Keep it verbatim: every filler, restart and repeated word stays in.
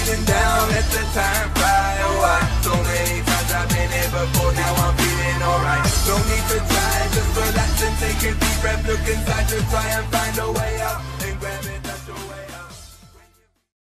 feeling down, let the time fly. Oh, I, so many times I've been here before now.